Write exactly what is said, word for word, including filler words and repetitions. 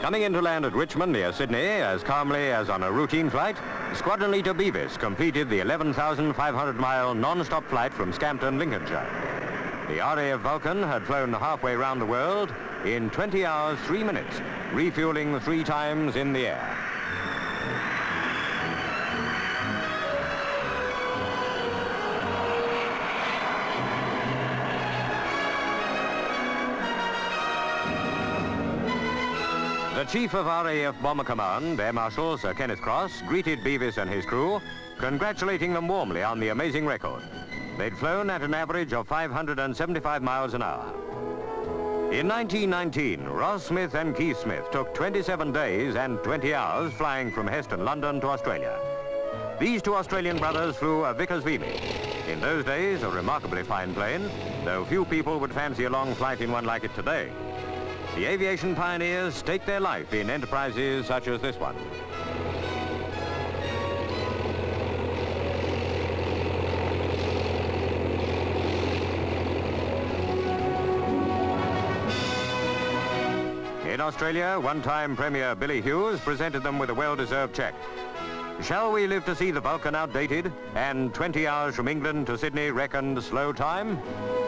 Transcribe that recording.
Coming into land at Richmond near Sydney as calmly as on a routine flight, Squadron Leader Beavis completed the eleven thousand five hundred mile non-stop flight from Scampton, Lincolnshire. The R A F Vulcan had flown halfway round the world in twenty hours, three minutes, refueling three times in the air. The Chief of R A F Bomber Command, Air Marshal Sir Kenneth Cross, greeted Beavis and his crew, congratulating them warmly on the amazing record. They'd flown at an average of five hundred seventy-five miles an hour. In nineteen nineteen, Ross Smith and Keith Smith took twenty-seven days and twenty hours flying from Heston, London to Australia. These two Australian brothers flew a Vickers Vimy. In those days, a remarkably fine plane, though few people would fancy a long flight in one like it today. The aviation pioneers staked their life in enterprises such as this one. In Australia, one-time Premier Billy Hughes presented them with a well-deserved cheque. Shall we live to see the Vulcan outdated and twenty hours from England to Sydney reckoned slow time?